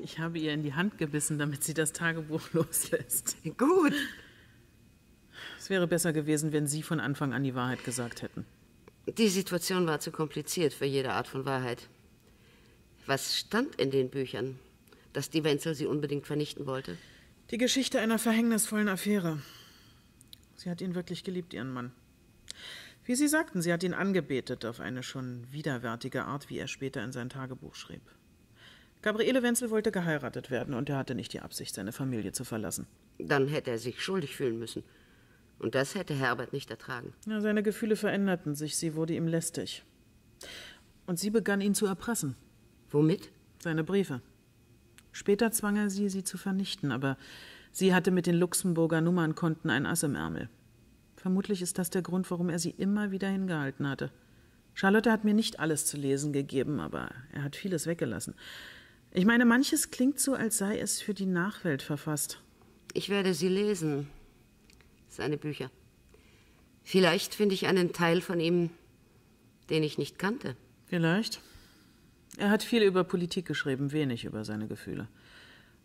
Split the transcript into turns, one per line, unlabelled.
Ich habe ihr in die Hand gebissen, damit sie das Tagebuch loslässt.
Gut.
Es wäre besser gewesen, wenn Sie von Anfang an die Wahrheit gesagt hätten.
Die Situation war zu kompliziert für jede Art von Wahrheit. Was stand in den Büchern, dass die Wenzel sie unbedingt vernichten wollte?
Die Geschichte einer verhängnisvollen Affäre. Sie hat ihn wirklich geliebt, ihren Mann. Wie Sie sagten, sie hat ihn angebetet auf eine schon widerwärtige Art, wie er später in sein Tagebuch schrieb. Gabriele Wenzel wollte geheiratet werden und er hatte nicht die Absicht, seine Familie zu verlassen.
Dann hätte er sich schuldig fühlen müssen. Und das hätte Herbert nicht ertragen.
Ja, seine Gefühle veränderten sich, sie wurde ihm lästig. Und sie begann ihn zu erpressen.
Womit?
Seine Briefe. Später zwang er sie, sie zu vernichten, aber sie hatte mit den Luxemburger Nummernkonten ein Ass im Ärmel. Vermutlich ist das der Grund, warum er sie immer wieder hingehalten hatte. Charlotte hat mir nicht alles zu lesen gegeben, aber er hat vieles weggelassen. Ich meine, manches klingt so, als sei es für die Nachwelt verfasst.
Ich werde sie lesen, seine Bücher. Vielleicht finde ich einen Teil von ihm, den ich nicht kannte.
Vielleicht. Er hat viel über Politik geschrieben, wenig über seine Gefühle.